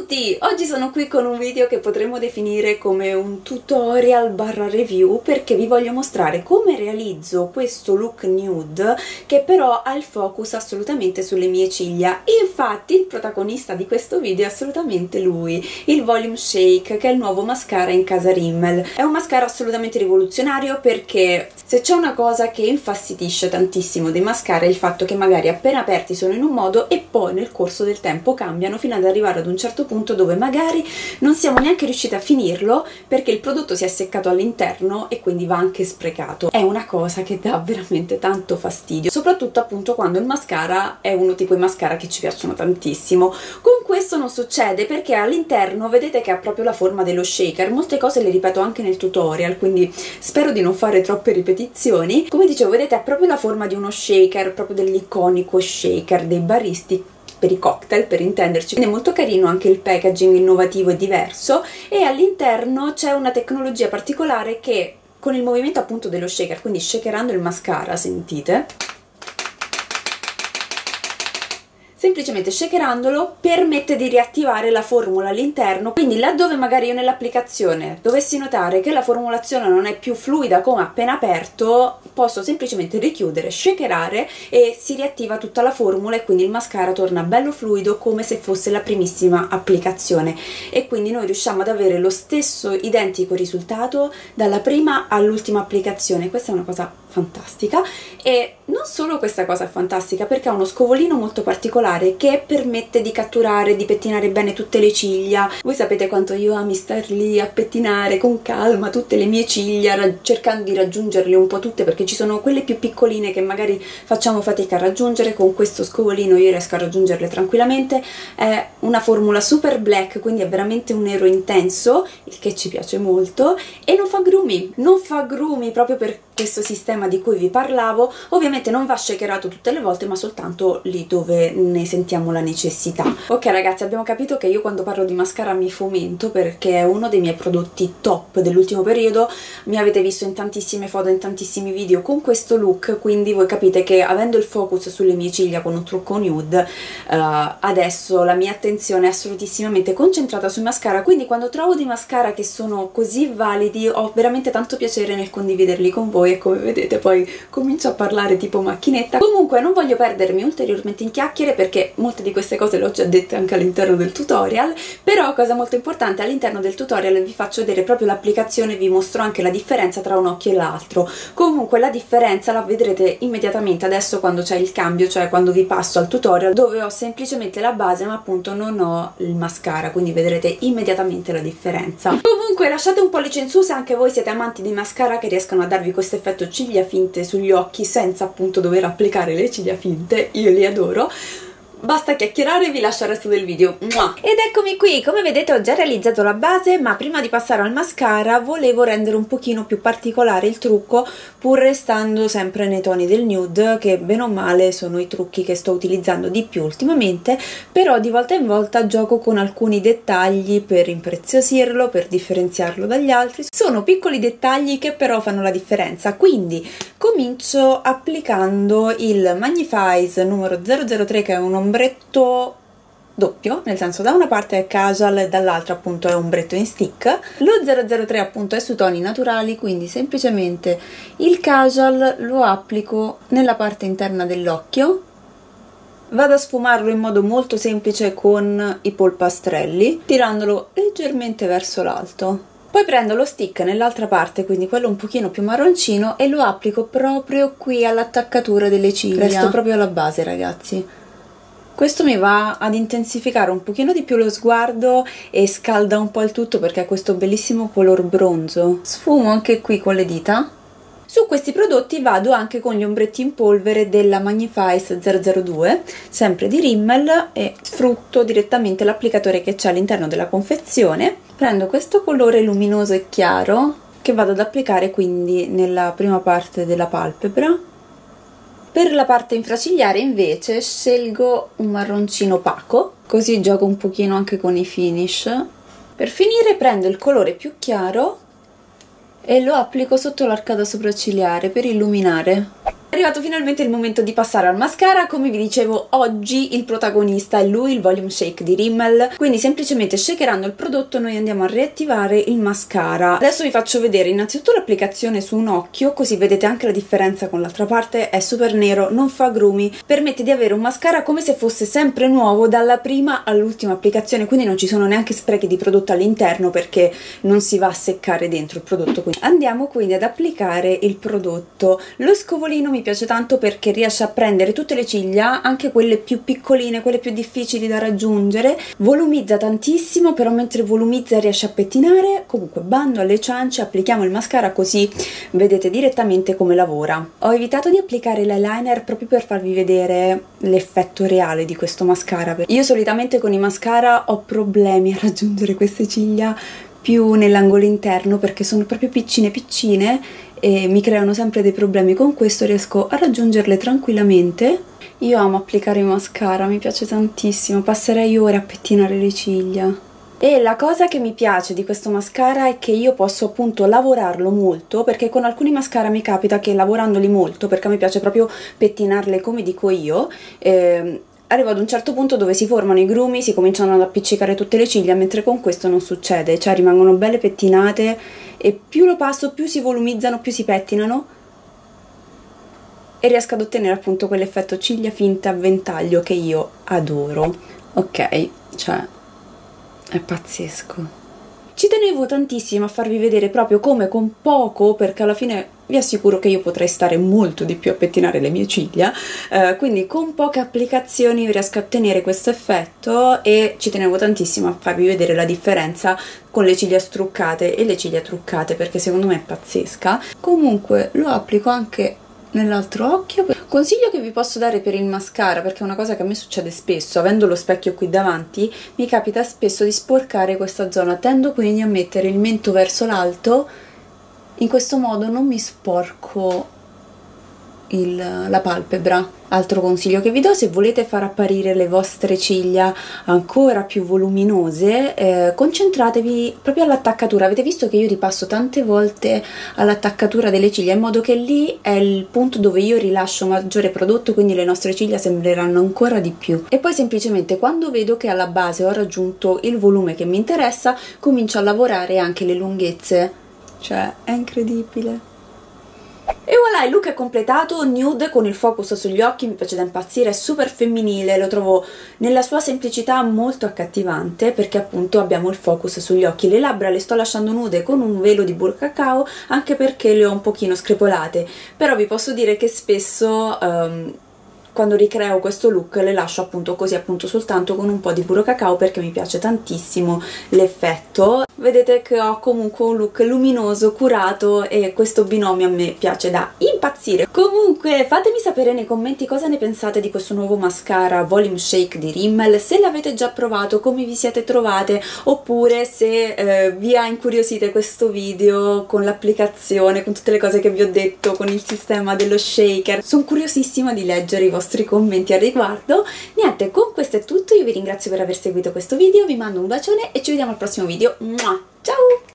tutti! Oggi sono qui con un video che potremmo definire come un tutorial barra review, perché vi voglio mostrare come realizzo questo look nude che però ha il focus assolutamente sulle mie ciglia. Infatti il protagonista di questo video è assolutamente lui, il Volume Shake, che è il nuovo mascara in casa Rimmel. È un mascara assolutamente rivoluzionario perché se c'è una cosa che infastidisce tantissimo dei mascara è il fatto che magari appena aperti sono in un modo e poi nel corso del tempo cambiano fino ad arrivare ad un certo punto dove magari non siamo neanche riusciti a finirlo perché il prodotto si è seccato all'interno e quindi va anche sprecato. È una cosa che dà veramente tanto fastidio, soprattutto appunto quando il mascara è uno di quei mascara che ci piacciono tantissimo. Con questo non succede perché all'interno vedete che ha proprio la forma dello shaker. Molte cose le ripeto anche nel tutorial, quindi spero di non fare troppe ripetizioni. Come dicevo, vedete, ha proprio la forma di uno shaker, proprio dell'iconico shaker dei baristi per i cocktail, per intenderci. Quindi è molto carino anche il packaging, innovativo e diverso, e all'interno c'è una tecnologia particolare che con il movimento appunto dello shaker, quindi shakerando il mascara, sentite, semplicemente shakerandolo permette di riattivare la formula all'interno. Quindi laddove magari io nell'applicazione dovessi notare che la formulazione non è più fluida come appena aperto, posso semplicemente richiudere, shakerare e si riattiva tutta la formula e quindi il mascara torna bello fluido come se fosse la primissima applicazione, e quindi noi riusciamo ad avere lo stesso identico risultato dalla prima all'ultima applicazione. Questa è una cosa fantastica. E non solo questa cosa è fantastica, perché ha uno scovolino molto particolare che permette di catturare, di pettinare bene tutte le ciglia. Voi sapete quanto io ami star lì a pettinare con calma tutte le mie ciglia, cercando di raggiungerle un po' tutte, perché ci sono quelle più piccoline che magari facciamo fatica a raggiungere. Con questo scovolino io riesco a raggiungerle tranquillamente. È una formula super black, quindi è veramente un nero intenso, il che ci piace molto, e non fa grumi proprio per questo sistema di cui vi parlavo. Ovviamente non va shakerato tutte le volte, ma soltanto lì dove ne sentiamo la necessità. Ok ragazzi, abbiamo capito che io quando parlo di mascara mi fomento, perché è uno dei miei prodotti top dell'ultimo periodo. Mi avete visto in tantissime foto, in tantissimi video con questo look, quindi voi capite che avendo il focus sulle mie ciglia con un trucco nude, adesso la mia attenzione è assolutissimamente concentrata sui mascara. Quindi quando trovo dei mascara che sono così validi ho veramente tanto piacere nel condividerli con voi, e come vedete poi comincio a parlare tipo macchinetta. Comunque non voglio perdermi ulteriormente in chiacchiere, perché molte di queste cose le ho già dette anche all'interno del tutorial. Però cosa molto importante, all'interno del tutorial vi faccio vedere proprio l'applicazione, vi mostro anche la differenza tra un occhio e l'altro. Comunque la differenza la vedrete immediatamente adesso quando c'è il cambio, cioè quando vi passo al tutorial dove ho semplicemente la base ma appunto non ho il mascara, quindi vedrete immediatamente la differenza. Comunque lasciate un pollice in su se anche voi siete amanti di mascara che riescono a darvi questo effetto ciglia finte sugli occhi senza appunto dover applicare le ciglia finte. Io li adoro. Basta chiacchierare, vi lascio il resto del video. Ed eccomi qui, come vedete ho già realizzato la base, ma prima di passare al mascara volevo rendere un pochino più particolare il trucco, pur restando sempre nei toni del nude, che bene o male sono i trucchi che sto utilizzando di più ultimamente. Però di volta in volta gioco con alcuni dettagli per impreziosirlo, per differenziarlo dagli altri. Sono piccoli dettagli che però fanno la differenza, quindi comincio applicando il Magnifies numero 003, che è un ombretto doppio, nel senso da una parte è casual e dall'altra appunto è ombretto in stick. Lo 003 appunto è su toni naturali, quindi semplicemente il casual lo applico nella parte interna dell'occhio. Vado a sfumarlo in modo molto semplice con i polpastrelli, tirandolo leggermente verso l'alto. Poi prendo lo stick nell'altra parte, quindi quello un pochino più marroncino, e lo applico proprio qui all'attaccatura delle ciglia. Resto proprio alla base, ragazzi. Questo mi va ad intensificare un pochino di più lo sguardo e scalda un po' il tutto perché ha questo bellissimo color bronzo. Sfumo anche qui con le dita. Su questi prodotti vado anche con gli ombretti in polvere della Magnifies 002, sempre di Rimmel, e sfrutto direttamente l'applicatore che c'è all'interno della confezione. Prendo questo colore luminoso e chiaro che vado ad applicare quindi nella prima parte della palpebra. Per la parte infracigliare invece scelgo un marroncino opaco, così gioco un pochino anche con i finish. Per finire prendo il colore più chiaro e lo applico sotto l'arcata sopraccigliare per illuminare. È arrivato finalmente il momento di passare al mascara. Come vi dicevo, oggi il protagonista è lui, il Volume Shake di Rimmel, quindi semplicemente shakerando il prodotto noi andiamo a riattivare il mascara. Adesso vi faccio vedere innanzitutto l'applicazione su un occhio, così vedete anche la differenza con l'altra parte. È super nero, non fa grumi, permette di avere un mascara come se fosse sempre nuovo dalla prima all'ultima applicazione, quindi non ci sono neanche sprechi di prodotto all'interno perché non si va a seccare dentro il prodotto. Quindi andiamo quindi ad applicare il prodotto. Lo scovolino mi piace tanto perché riesce a prendere tutte le ciglia, anche quelle più piccoline, quelle più difficili da raggiungere, volumizza tantissimo, però mentre volumizza riesce a pettinare. Comunque bando alle ciance, applichiamo il mascara così vedete direttamente come lavora. Ho evitato di applicare l'eyeliner proprio per farvi vedere l'effetto reale di questo mascara. Io solitamente con i mascara ho problemi a raggiungere queste ciglia più nell'angolo interno perché sono proprio piccine piccine e mi creano sempre dei problemi. Con questo riesco a raggiungerle tranquillamente. Io amo applicare i mascara, mi piace tantissimo, passerei ore a pettinare le ciglia. E la cosa che mi piace di questo mascara è che io posso appunto lavorarlo molto, perché con alcuni mascara mi capita che lavorandoli molto, perché a me piace proprio pettinarle come dico io, arrivo ad un certo punto dove si formano i grumi, si cominciano ad appiccicare tutte le ciglia, mentre con questo non succede, cioè rimangono belle pettinate e più lo passo più si volumizzano, più si pettinano e riesco ad ottenere appunto quell'effetto ciglia finte a ventaglio che io adoro. Ok, cioè è pazzesco. Ci tenevo tantissimo a farvi vedere proprio come con poco, perché alla fine vi assicuro che io potrei stare molto di più a pettinare le mie ciglia, quindi con poche applicazioni riesco a ottenere questo effetto e ci tenevo tantissimo a farvi vedere la differenza con le ciglia struccate e le ciglia truccate, perché secondo me è pazzesca. Comunque lo applico anche nell'altro occhio. Consiglio che vi posso dare per il mascara, perché è una cosa che a me succede spesso, avendo lo specchio qui davanti mi capita spesso di sporcare questa zona, tendo quindi a mettere il mento verso l'alto, in questo modo non mi sporco la palpebra. Altro consiglio che vi do: se volete far apparire le vostre ciglia ancora più voluminose, concentratevi proprio all'attaccatura. Avete visto che io ripasso tante volte all'attaccatura delle ciglia, in modo che lì è il punto dove io rilascio maggiore prodotto, quindi le nostre ciglia sembreranno ancora di più. E poi semplicemente quando vedo che alla base ho raggiunto il volume che mi interessa, comincio a lavorare anche le lunghezze. Cioè è incredibile. E voilà, il look è completato, nude con il focus sugli occhi, mi piace da impazzire, è super femminile, lo trovo nella sua semplicità molto accattivante, perché appunto abbiamo il focus sugli occhi. Le labbra le sto lasciando nude con un velo di burro cacao, anche perché le ho un pochino screpolate, però vi posso dire che spesso quando ricreo questo look le lascio appunto così, appunto soltanto con un po' di burro cacao, perché mi piace tantissimo l'effetto. Vedete che ho comunque un look luminoso, curato, e questo binomio a me piace da impazzire. Comunque fatemi sapere nei commenti cosa ne pensate di questo nuovo mascara Volume Shake di Rimmel, se l'avete già provato, come vi siete trovate, oppure se vi ha incuriosito questo video con l'applicazione, con tutte le cose che vi ho detto, con il sistema dello shaker. Sono curiosissima di leggere i vostri commenti al riguardo. Niente, con questo è tutto, io vi ringrazio per aver seguito questo video, vi mando un bacione e ci vediamo al prossimo video. Ciao!